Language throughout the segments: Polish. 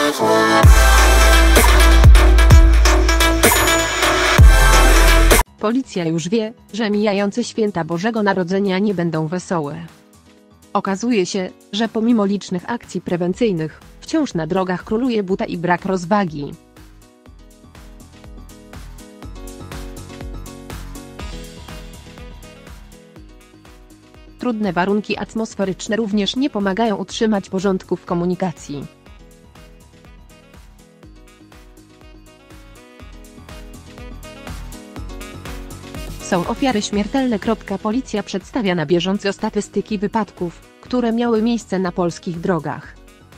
Policja już wie, że mijające święta Bożego Narodzenia nie będą wesołe. Okazuje się, że pomimo licznych akcji prewencyjnych, wciąż na drogach króluje buta i brak rozwagi. Trudne warunki atmosferyczne również nie pomagają utrzymać porządku w komunikacji. Są ofiary śmiertelne. Policja przedstawia na bieżąco statystyki wypadków, które miały miejsce na polskich drogach.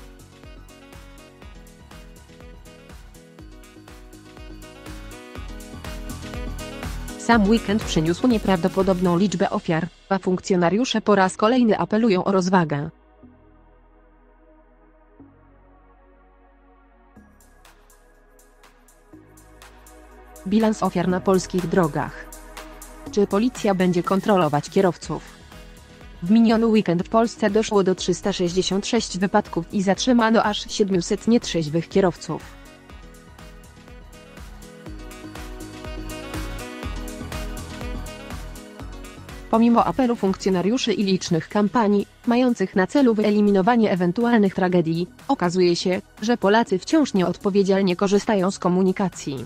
Sam weekend przyniósł nieprawdopodobną liczbę ofiar, a funkcjonariusze po raz kolejny apelują o rozwagę. Bilans ofiar na polskich drogach. Czy policja będzie kontrolować kierowców? W miniony weekend w Polsce doszło do 366 wypadków i zatrzymano aż 700 nietrzeźwych kierowców. Pomimo apelu funkcjonariuszy i licznych kampanii, mających na celu wyeliminowanie ewentualnych tragedii, okazuje się, że Polacy wciąż nieodpowiedzialnie korzystają z komunikacji.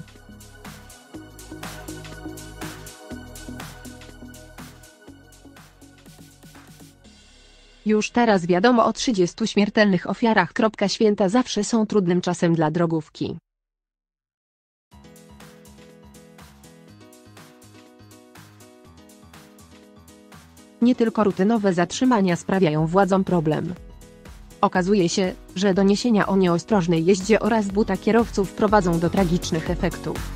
Już teraz wiadomo o 30 śmiertelnych ofiarach. Święta zawsze są trudnym czasem dla drogówki. Nie tylko rutynowe zatrzymania sprawiają władzom problem. Okazuje się, że doniesienia o nieostrożnej jeździe oraz buta kierowców prowadzą do tragicznych efektów.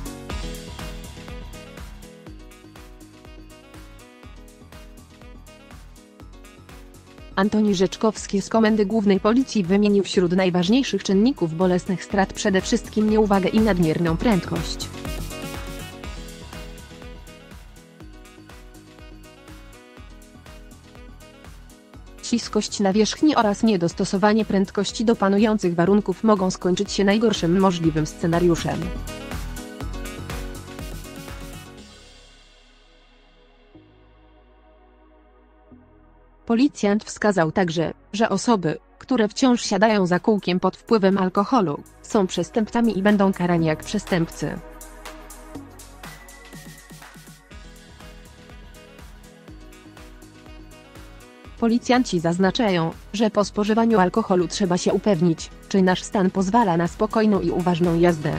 Antoni Rzeczkowski z Komendy Głównej Policji wymienił wśród najważniejszych czynników bolesnych strat przede wszystkim nieuwagę i nadmierną prędkość. Śliskość nawierzchni oraz niedostosowanie prędkości do panujących warunków mogą skończyć się najgorszym możliwym scenariuszem. Policjant wskazał także, że osoby, które wciąż siadają za kółkiem pod wpływem alkoholu, są przestępcami i będą karani jak przestępcy. Policjanci zaznaczają, że po spożywaniu alkoholu trzeba się upewnić, czy nasz stan pozwala na spokojną i uważną jazdę.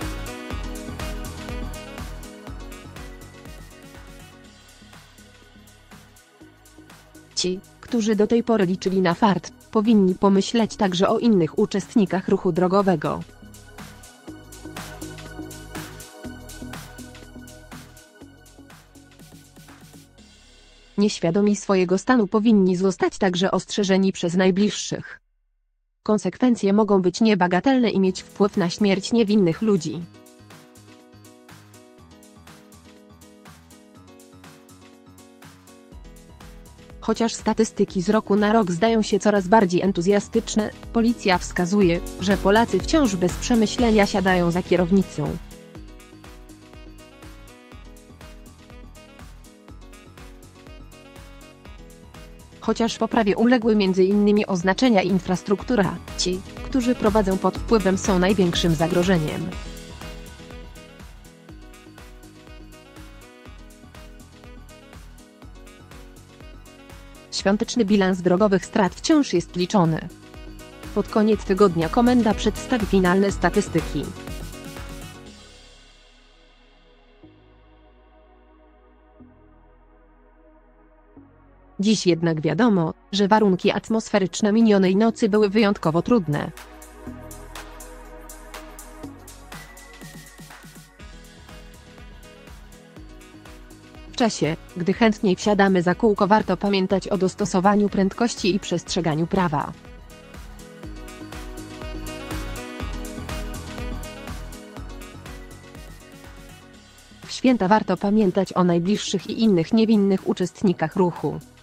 Ci, którzy do tej pory liczyli na fart, powinni pomyśleć także o innych uczestnikach ruchu drogowego. Nieświadomi swojego stanu powinni zostać także ostrzeżeni przez najbliższych. Konsekwencje mogą być niebagatelne i mieć wpływ na śmierć niewinnych ludzi. Chociaż statystyki z roku na rok zdają się coraz bardziej entuzjastyczne, policja wskazuje, że Polacy wciąż bez przemyślenia siadają za kierownicą. Chociaż poprawie uległy m.in. oznaczenia i infrastruktura, ci, którzy prowadzą pod wpływem, są największym zagrożeniem. Świąteczny bilans drogowych strat wciąż jest liczony. Pod koniec tygodnia komenda przedstawi finalne statystyki. Dziś jednak wiadomo, że warunki atmosferyczne minionej nocy były wyjątkowo trudne. W czasie, gdy chętniej wsiadamy za kółko, warto pamiętać o dostosowaniu prędkości i przestrzeganiu prawa. W święta warto pamiętać o najbliższych i innych niewinnych uczestnikach ruchu.